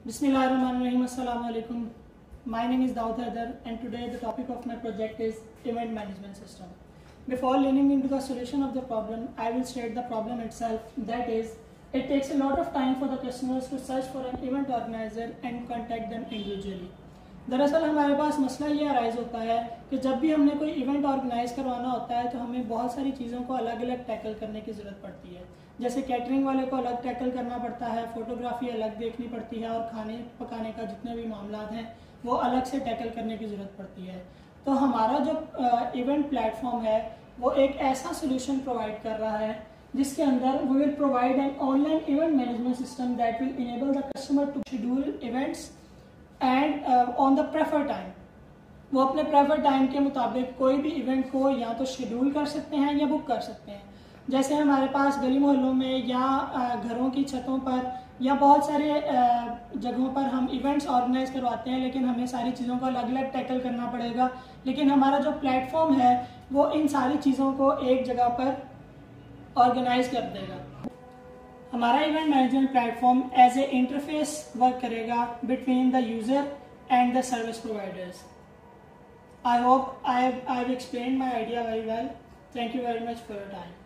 Bismillahirrahmanirrahim. Assalamu alaikum. My name is Daud Haider and today the topic of my project is event management system. Before leaning into the solution of the problem, I will state the problem itself. That is, it takes a lot of time for the customers to search for an event organizer and contact them individually. दरअसल हमारे पास मसला ये arise होता है कि जब भी हमने कोई इवेंट ऑर्गेनाइज करवाना होता है तो हमें बहुत सारी चीज़ों को अलग अलग टैकल करने की ज़रूरत पड़ती है। जैसे कैटरिंग वाले को अलग टैकल करना पड़ता है, फोटोग्राफी अलग देखनी पड़ती है और खाने पकाने का जितने भी मामला हैं वो अलग से टैकल करने की ज़रूरत पड़ती है। तो हमारा जो इवेंट प्लेटफॉर्म है वो एक ऐसा सोल्यूशन प्रोवाइड कर रहा है जिसके अंदर we will provide an online event management system that will enable the customer to schedule events and on the prefer time. वो अपने प्रेफर टाइम के मुताबिक कोई भी इवेंट को या तो शेड्यूल कर सकते हैं या बुक कर सकते हैं। जैसे हमारे पास गली मोहल्लों में या घरों की छतों पर या बहुत सारे जगहों पर हम इवेंट्स ऑर्गेनाइज करवाते हैं, लेकिन हमें सारी चीज़ों को अलग अलग टैकल करना पड़ेगा। लेकिन हमारा जो प्लेटफॉर्म है वो इन सारी चीज़ों को एक जगह पर ऑर्गेनाइज कर देगा। हमारा event management platform as a interface work करेगा between the user and the service providers. I hope I have explained my idea very well. Thank you very much for your time.